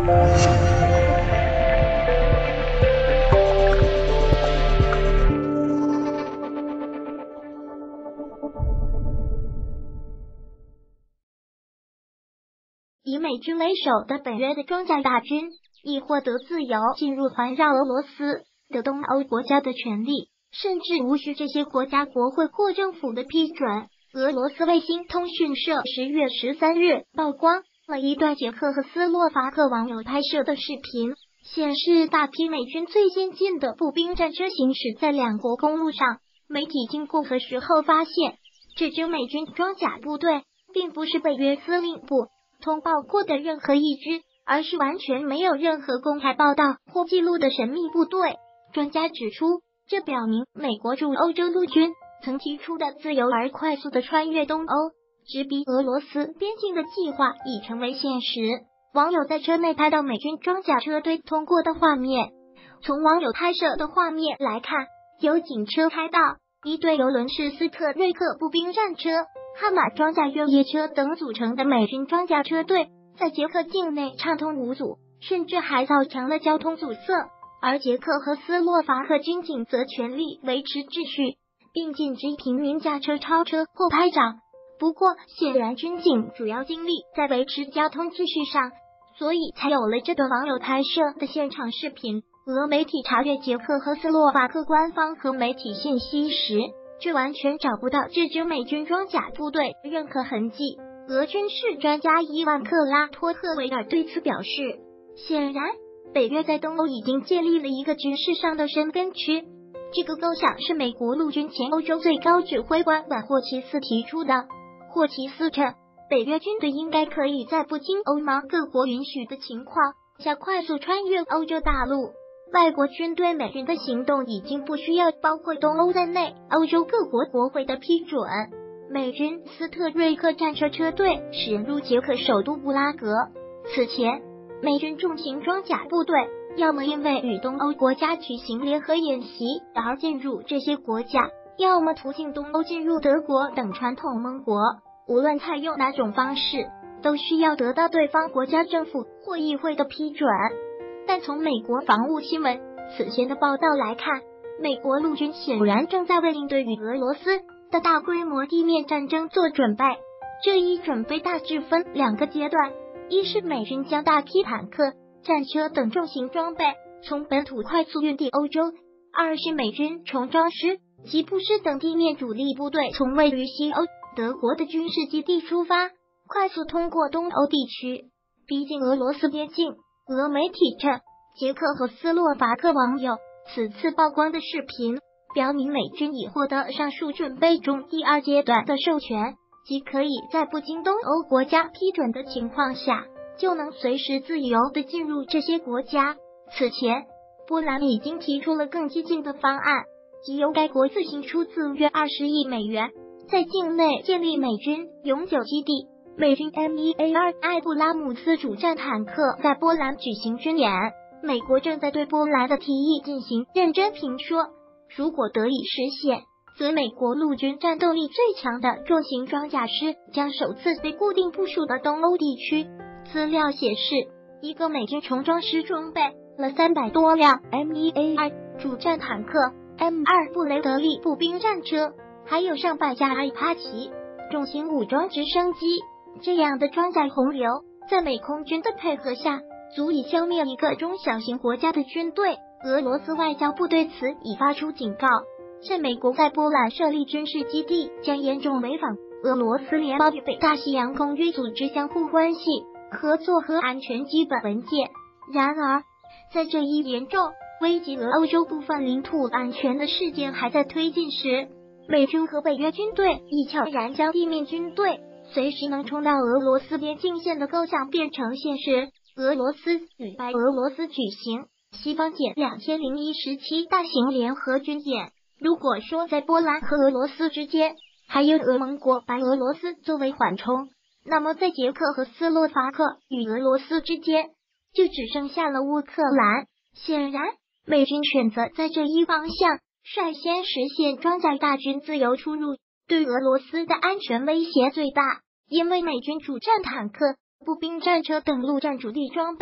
以美军为首的北约的装甲大军已获得自由进入环绕俄罗斯的东欧国家的权利，甚至无需这些国家国会或政府的批准。俄罗斯卫星通讯社10月13日曝光了一段捷克和斯洛伐克网友拍摄的视频，显示大批美军最先进的步兵战车行驶在两国公路上。媒体经过核实后发现，这支美军装甲部队并不是北约司令部通报过的任何一支，而是完全没有任何公开报道或记录的神秘部队。专家指出，这表明美国驻欧洲陆军曾提出的自由而快速的穿越东欧，直逼俄罗斯边境的计划已成为现实。网友在车内拍到美军装甲车队通过的画面，从网友拍摄的画面来看，有警车开道，一队由伦士斯特瑞克步兵战车、悍马装甲越野车等组成的美军装甲车队在捷克境内畅通无阻，甚至还造成了交通阻塞。而捷克和斯洛伐克军警则全力维持秩序，并禁止平民驾车超车或拍照。不过，显然军警主要精力在维持交通秩序上，所以才有了这段网友拍摄的现场视频。俄媒体查阅捷克和斯洛伐克官方和媒体信息时，却完全找不到这支美军装甲部队任何痕迹。俄军事专家伊万克拉托赫维尔对此表示，显然北约在东欧已经建立了一个军事上的生根区，这个构想是美国陆军前欧洲最高指挥官瓦霍奇斯提出的。霍奇斯称，北约军队应该可以在不经欧盟各国允许的情况下快速穿越欧洲大陆。外国军队美军的行动已经不需要包括东欧在内欧洲各国国会的批准。美军斯特瑞克战车车队驶入捷克首都布拉格。此前，美军重型装甲部队要么因为与东欧国家举行联合演习而进入这些国家，要么途径东欧进入德国等传统盟国。无论采用哪种方式，都需要得到对方国家政府或议会的批准。但从美国防务新闻此前的报道来看，美国陆军显然正在为应对与俄罗斯的大规模地面战争做准备。这一准备大致分两个阶段，一是美军将大批坦克、战车等重型装备从本土快速运抵欧洲；二是美军重装师、吉布师等地面主力部队从位于西欧德国的军事基地出发，快速通过东欧地区，逼近俄罗斯边境。俄媒体称，捷克和斯洛伐克网友此次曝光的视频表明，美军已获得上述准备中第二阶段的授权，即可以在不经东欧国家批准的情况下，就能随时自由地进入这些国家。此前，波兰已经提出了更激进的方案，即由该国自行出资约20亿美元，在境内建立美军永久基地。美军 MEAR 艾布拉姆斯主战坦克在波兰举行军演，美国正在对波兰的提议进行认真评说。如果得以实现，则美国陆军战斗力最强的重型装甲师将首次被固定部署到东欧地区。资料显示，一个美军重装师装备了300多辆 MEAR 主战坦克、M2 布雷德利步兵战车，还有上百架阿帕奇重型武装直升机。这样的装甲洪流，在美空军的配合下，足以消灭一个中小型国家的军队。俄罗斯外交部对此已发出警告，称美国在波兰设立军事基地将严重违反俄罗斯联邦与北大西洋公约组织相互关系、合作和安全基本文件。然而，在这一严重危及欧洲部分领土安全的事件还在推进时，美军和北约军队已悄然将地面军队随时能冲到俄罗斯边境线的构想变成现实。俄罗斯与白俄罗斯举行西方简2001-17大型联合军演。如果说在波兰和俄罗斯之间还有俄盟国白俄罗斯作为缓冲，那么在捷克和斯洛伐克与俄罗斯之间就只剩下了乌克兰。显然，美军选择在这一方向率先实现装甲大军自由出入，对俄罗斯的安全威胁最大。因为美军主战坦克、步兵战车等陆战主力装备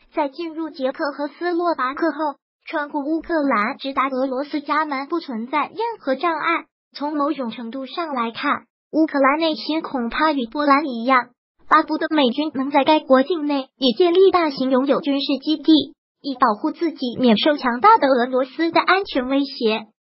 在进入捷克和斯洛伐克后，穿过乌克兰直达俄罗斯家门不存在任何障碍。从某种程度上来看，乌克兰内心恐怕与波兰一样，巴不得美军能在该国境内也建立大型拥有军事基地，以保护自己免受强大的俄罗斯的安全威胁。